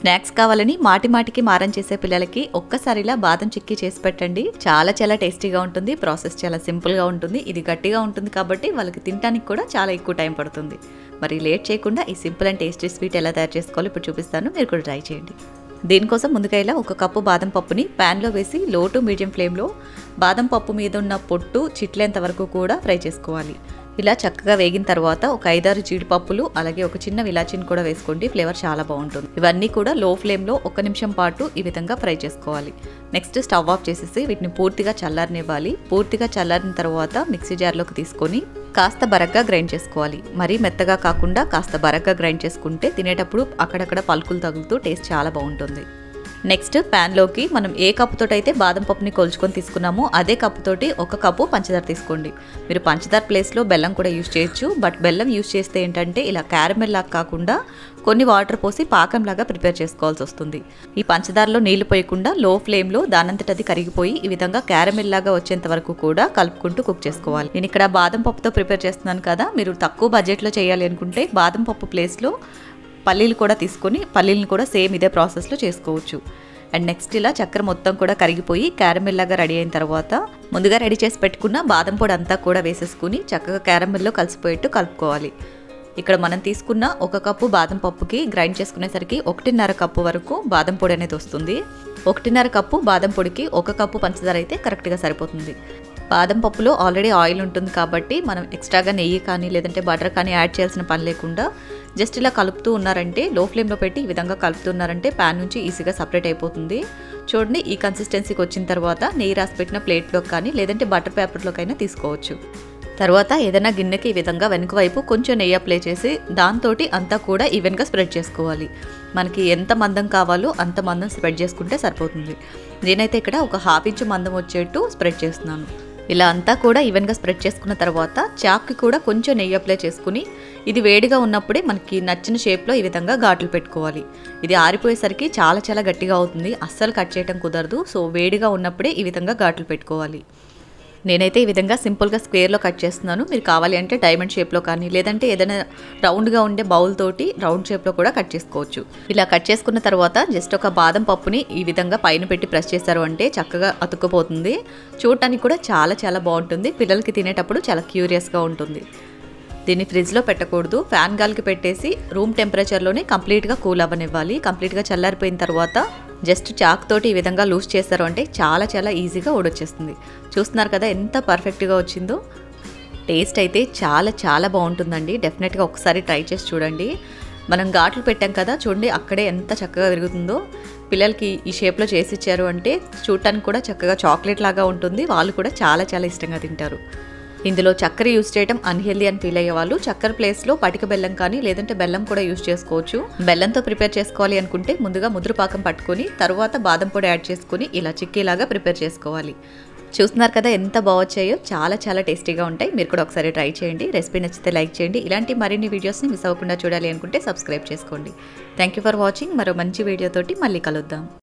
Snacks కావాలని మాటి మాటికి మారం చేసే పిల్లలకి ఒక్కసారిలా బాదం చిక్కీ చేసి పెట్టండి. చాలా చాలా టేస్టీగా ఉంటుంది. ప్రాసెస్ చాలా సింపుల్గా ఉంటుంది. ఇది గట్టిగా ఉంటుంది కాబట్టి వాళ్ళకి తినడానికి కూడా చాలా ఎక్కువ టైం పడుతుంది. మరి లేట్ చేయకుండా ఈ సింపుల్ అండ్ టేస్టీ స్వీట్ ఎలా తయారు చేసుకోవాలో ఇప్పుడు చూపిస్తాను. మీరు కూడా ట్రై చేయండి. దీనికోసం ముందుగా ఇలా 1 కప్పు బాదం పప్పుని ప్యాన్లో వేసి లో టు మీడియం ఫ్లేమ్లో బాదం పప్పు మీద ఉన్న పొట్టు చిట్లేంత వరకు కూడా ఫ్రై చేసుకోవాలి. ఇలా చక్కగా వేగిన తర్వాత ఒక 5-6 జీడిపప్పులు అలాగే ఒక చిన్న ఇలాచీని కూడా వేసుకోండి. ఫ్లేవర్ చాలా బాగుంటుంది. ఇవన్నీ కూడా లో ఫ్లేమ్లో 1 నిమిషం పాటు ఈ విధంగా ఫ్రై చేసుకోవాలి. నెక్స్ట్ స్టవ్ ఆఫ్ చేసేసి వీటిని పూర్తిగా చల్లారనివ్వాలి. పూర్తిగా చల్లారిన తర్వాత మిక్సీ జార్లోకి తీసుకొని కాస్త బరగ్గా గ్రైండ్ చేసుకోవాలి. మరీ మెత్తగా కాకుండా కాస్త బరగ్గా గ్రైండ్ చేసుకుంటే తినేటప్పుడు అక్కడక్కడ పలుకులు తగులుతూ టేస్ట్ చాలా బాగుంటుంది. నెక్స్ట్ ప్యాన్లోకి మనం ఏ కప్పుతోటి అయితే బాదం పప్పుని కొలుచుకొని తీసుకున్నామో అదే కప్పుతోటి 1 కప్పు పంచదార తీసుకోండి. మీరు పంచదార ప్లేస్లో బెల్లం కూడా యూజ్ చేయొచ్చు. బట్ బెల్లం యూజ్ చేస్తే ఏంటంటే ఇలా క్యారమెల్ లాగా కాకుండా కొన్ని వాటర్ పోసి పాకంలాగా ప్రిపేర్ చేసుకోవాల్సి వస్తుంది. ఈ పంచదారలో నీళ్లు పోయకుండా లో ఫ్లేమ్లో దానంతటది కరిగిపోయి ఈ విధంగా క్యారమెల్ లాగా వచ్చేంత వరకు కూడా కలుపుకుంటూ కుక్ చేసుకోవాలి. నేను ఇక్కడ బాదం పప్పుతో ప్రిపేర్ చేస్తున్నాను కదా, మీరు తక్కువ బడ్జెట్లో చేయాలి అనుకుంటే బాదం పప్పు ప్లేస్లో పల్లీలు కూడా తీసుకొని పల్లీలను కూడా సేమ్ ఇదే ప్రాసెస్లో చేసుకోవచ్చు. అండ్ నెక్స్ట్ ఇలా చక్కెర మొత్తం కూడా కరిగిపోయి క్యారమెల్ లాగా రెడీ అయిన తర్వాత ముందుగా రెడీ చేసి పెట్టుకున్న బాదం పొడి అంతా కూడా వేసేసుకుని చక్కగా క్యారమెల్లో కలిసిపోయేట్టు కలుపుకోవాలి. ఇక్కడ మనం తీసుకున్న 1 కప్పు బాదం పప్పుకి గ్రైండ్ చేసుకునేసరికి 1.5 కప్పు వరకు బాదం పొడి అనేది వస్తుంది. 1.5 కప్పు బాదం పొడికి 1 కప్పు పంచదార అయితే కరెక్ట్గా సరిపోతుంది. బాదం పప్పులో ఆల్రెడీ ఆయిల్ ఉంటుంది కాబట్టి మనం ఎక్స్ట్రాగా నెయ్యి కానీ లేదంటే బటర్ కానీ యాడ్ చేయాల్సిన పని లేకుండా జస్ట్ ఇలా కలుపుతూ ఉన్నారంటే లో ఫ్లేమ్లో పెట్టి ఈ విధంగా కలుపుతున్నారంటే ప్యాన్ నుంచి ఈజీగా సపరేట్ అయిపోతుంది. చూడండి, ఈ కన్సిస్టెన్సీకి వచ్చిన తర్వాత నెయ్యి రాసి పెట్టిన ప్లేట్లోకి కానీ లేదంటే బటర్ పేపర్లోకైనా తీసుకోవచ్చు. తర్వాత ఏదైనా గిన్నెకి ఈ విధంగా వెనుక వైపు కొంచెం నెయ్యి అప్లై చేసి దాంతో అంతా కూడా ఈవెన్గా స్ప్రెడ్ చేసుకోవాలి. మనకి ఎంత మందం కావాలో అంత మందం స్ప్రెడ్ చేసుకుంటే సరిపోతుంది. నేనైతే ఇక్కడ ఒక 1/2 ఇంచు మందం వచ్చేట్టు స్ప్రెడ్ చేస్తున్నాను. ఇలా అంతా కూడా ఈవెన్గా స్ప్రెడ్ చేసుకున్న తర్వాత చాక్కి కూడా కొంచెం నెయ్యి అప్లై చేసుకుని ఇది వేడిగా ఉన్నప్పుడే మనకి నచ్చిన షేప్లో ఈ విధంగా ఘాట్లు పెట్టుకోవాలి. ఇది ఆరిపోయేసరికి చాలా చాలా గట్టిగా అవుతుంది, అస్సలు కట్ చేయడం కుదరదు. సో వేడిగా ఉన్నప్పుడే ఈ విధంగా ఘాట్లు పెట్టుకోవాలి. నేనైతే ఈ విధంగా సింపుల్గా స్క్వేర్లో కట్ చేస్తున్నాను. మీరు కావాలి అంటే డైమండ్ షేప్లో కానీ లేదంటే ఏదైనా రౌండ్గా ఉండే బౌల్ తోటి రౌండ్ షేప్లో కూడా కట్ చేసుకోవచ్చు. ఇలా కట్ చేసుకున్న తర్వాత జస్ట్ ఒక బాదం పప్పుని ఈ విధంగా పైన పెట్టి ప్రెస్ చేశారు అంటే చక్కగా అతుక్కుపోతుంది. చూడటానికి కూడా చాలా చాలా బాగుంటుంది. పిల్లలకి తినేటప్పుడు చాలా క్యూరియస్గా ఉంటుంది. దీన్ని ఫ్రిడ్జ్లో పెట్టకూడదు, ఫ్యాన్ గాలికి పెట్టేసి రూమ్ టెంపరేచర్లోనే కంప్లీట్గా కూల్ అవ్వనివ్వాలి. కంప్లీట్గా చల్లారిపోయిన తర్వాత జస్ట్ చాక్ తోటి ఈ విధంగా లూజ్ చేస్తారు అంటే చాలా చాలా ఈజీగా ఊడొచ్చేస్తుంది. చూస్తున్నారు కదా ఎంత పర్ఫెక్ట్గా వచ్చిందో. టేస్ట్ అయితే చాలా చాలా బాగుంటుందండి. డెఫినెట్గా ఒకసారి ట్రై చేసి చూడండి. మనం ఘాట్లు పెట్టాం కదా, చూడండి అక్కడే ఎంత చక్కగా విరుగుతుందో. పిల్లలకి ఈ షేప్లో చేసి ఇచ్చారు అంటే చూడటానికి కూడా చక్కగా చాక్లెట్ లాగా ఉంటుంది. వాళ్ళు కూడా చాలా చాలా ఇష్టంగా తింటారు. ఇందులో చక్కెర యూజ్ చేయడం అన్హెల్దీ అని ఫీల్ అయ్యే వాళ్ళు చక్కెర ప్లేస్లో పటిక బెల్లం కానీ లేదంటే బెల్లం కూడా యూజ్ చేసుకోవచ్చు. బెల్లంతో ప్రిపేర్ చేసుకోవాలి అనుకుంటే ముందుగా ముద్రపాకం పట్టుకొని తర్వాత బాదం పొడి యాడ్ చేసుకుని ఇలా చిక్కీలాగా ప్రిపేర్ చేసుకోవాలి. చూస్తున్నారు కదా ఎంత బాగొచ్చాయో, చాలా చాలా టేస్టీగా ఉంటాయి. మీరు కూడా ఒకసారి ట్రై చేయండి. రెసిపీ నచ్చితే లైక్ చేయండి. ఇలాంటి మరిన్ని వీడియోస్ని మిస్ అవ్వకుండా చూడాలి అనుకుంటే సబ్స్క్రైబ్ చేసుకోండి. Thank you for watching. మరో మంచి వీడియోతోటి మళ్ళీ కలుద్దాం.